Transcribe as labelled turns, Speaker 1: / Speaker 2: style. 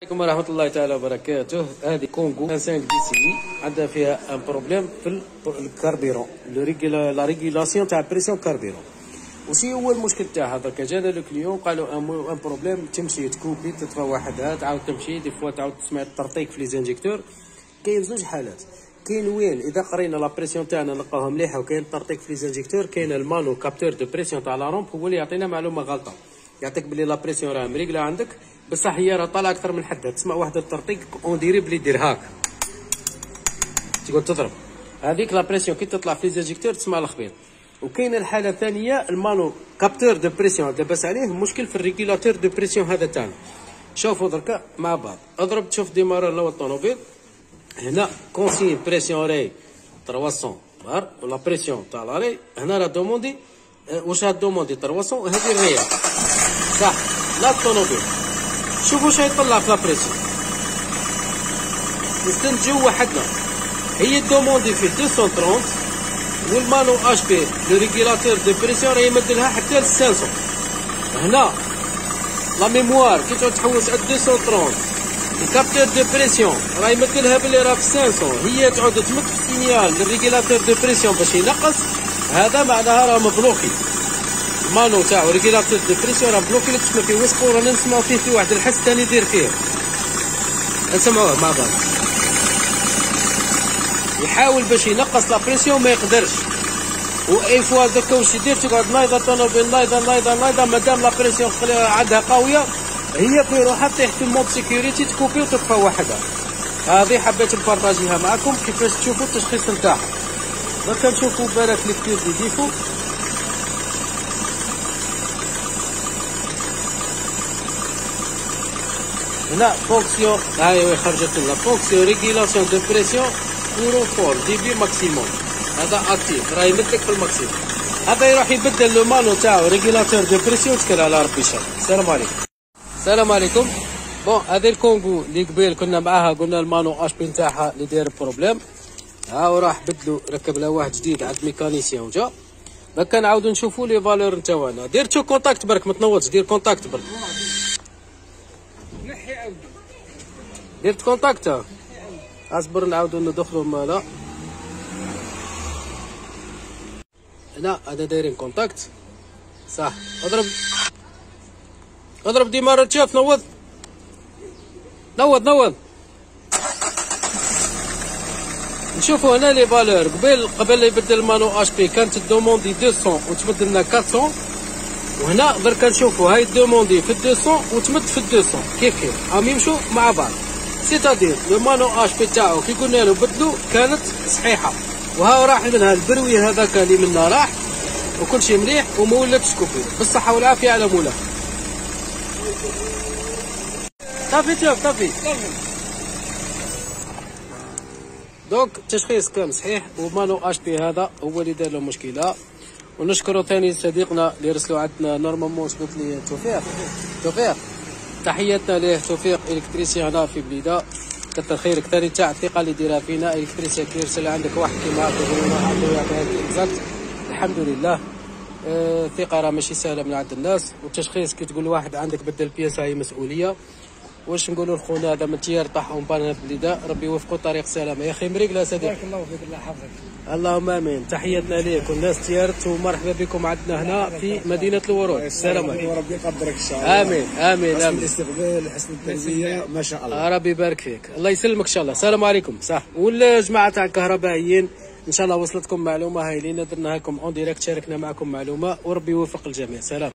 Speaker 1: عليكم ورحمة الله تعالى وبركاته. هذه كونغو 5 دي سي عندها فيها ان بروبليم في الكاربيرون، لا ريغولاسيون تاع بريسيون كاربيرون. وشي هو المشكل تاعها؟ دركا جانا لو كليون قالوا ان بروبليم، تمشي تكوبي تطفى وحدها تعاود تمشي دي فوا تعاود تسمع الترطيق في لي زانجيكتور. كاين زوج حالات، كاين وين اذا قرينا لا بريسيون تاعنا نلقاوها مليحه وكاين الترطيق في لي زانجيكتور، كاين المانو كابتور دو بريسيون تاع لا رومب هو اللي يعطينا معلومه غلطه، يعطيك بلي لا بريسيون راه مريقله عندك بصح هي راه طالعه اكثر من حدها، تسمع واحد الترطيق اون ديري بلي دير هاك تقول تضرب هذيك لا بريسيون كي تطلع في لي زانجيكتور تسمع الخبيط. وكاين الحاله الثانيه المانو كابتور دو بريسيون لاباس عليه مشكل في الريغولاتور دو بريسيون هذا تاعنا. شوفوا دركا مع بعض، اضرب تشوف ديمارور الاول الطوموبيل هنا كونسين بريسيون ري 300 بار ولا بريسيون تاع لا ري هنا راه دوموندي واش راه دوموندي 300 هذه الريال صح. لا الطوموبيل شوفوا واش يطلع في لا بريسيون، نستنتجو وحدنا هي دوموندي في 230 والمانو اش بي لو ريغولاتور دو بريسيون راه يمد لها حتى ل 500. هنا لا ميموار كي تعود تحوس على 230 الكابتور دو بريسيون راه يمد لها بلي راه في 500، هي تعود تمد في سينيال للريغولاتور دو بريسيون باش ينقص، هذا معناها راه مبلوكي المانو تاعو ريغولاتور دو بريسيون راه بلوكي. تسمع فيه وسخو رانا نسمعو فيه في واحد الحس ثاني يدير فيه، نسمعوه مع بعض يحاول باش ينقص لا بريسيون ما يقدرش. واي فوا داك واش يدير تقعد نايضه طوموبيل نايضه مادام لا بريسيون عندها قويه هي في روحها تطيح في المود سيكوريتي تكوبي وتطفى وحدها. هذه حبيت نبارطاجيها معكم كيفاش تشوفوا التشخيص نتاعها. درك نشوفوا بالك لي كتير دي ديفو. هنا فونكسيون هاي خرجت لنا فونكسيون ريغولاسيون دو بريسيون كورون فور ديبي ماكسيموم، هذا اكتيف راه يمدلك في الماكسيموم. هذا يروح يبدل لو مانو تاعو ريغولاتور دو بريسيون. تكل على ربي شاء. السلام عليكم. السلام عليكم. بون هذه الكونغو اللي قبيل كنا معاها قلنا المانو اش بي نتاعها اللي داير بروبليم، ها وراح بدلوا ركب لها واحد جديد عند ميكانيسيان وجا. دابا نعاودوا نشوفوا لي فالور نتاعنا. دير تو كونتاكت برك ما تنوضش، دير كونتاكت برك. درت كونتاكت اصبر نعاودو ندخلو مالا. هنا هذا دايرين كونتاكت صح. اضرب ديما تشوف نوض نشوفوا هنا لي فالور. قبل يبدل المانو اش بي كانت الدوموندي 200 وتبدل لنا 400، وهنا درك نشوفوا هاي الدوموندي في 200 وتمد في 200 كيف راهم يمشوا مع بعض. سيتادير لو مانو اش بي تاعو كي قلنا له بدلو كانت صحيحه، وها راح منها البروي هذاك اللي منا راح وكل شيء مليح وما ولاتش كوبي. بالصحه والعافيه على مولاك. طفي دونك التشخيص كان صحيح ومانو اش بي هذا هو اللي دار له مشكله. ونشكروا ثاني صديقنا اللي رسلوا عندنا نورمالمون سميت لي توفيق تحياتنا ليه. توفيق الكتريسيان هنا في بليده، كثر خيرك ثاني تاع الثقه اللي ديرها فينا. الكتريسيان كي يرسل عندك واحد كيما هكا يقول لنا عنده يعطيها اكزاكت الحمد لله. الثقه راه ماشي سهله من عند الناس، والتشخيص كي تقول واحد عندك بدل بياسه هي مسؤوليه. واش نقولوا لخونا هذا من تيار طاح اون بان بليده، ربي يوفقوا طريق السلامه. يا اخي مريقله صديق.
Speaker 2: بارك الله فيك الله يحفظك.
Speaker 1: اللهم امين. تحياتنا ليك والناس تيارت ومرحبا بكم عندنا هنا في مدينه الورود. السلام عليكم
Speaker 2: وربي يقدرك ان شاء الله.
Speaker 1: امين
Speaker 2: حسن الاستقبال حسن التربيه ما شاء الله.
Speaker 1: ربي يبارك فيك الله يسلمك ان شاء الله. السلام عليكم. صح والجماعه تاع الكهربائيين ان شاء الله وصلتكم معلومه هايلين درناها لكم اون ديريكت، شاركنا معكم معلومه وربي يوفق الجميع. سلام.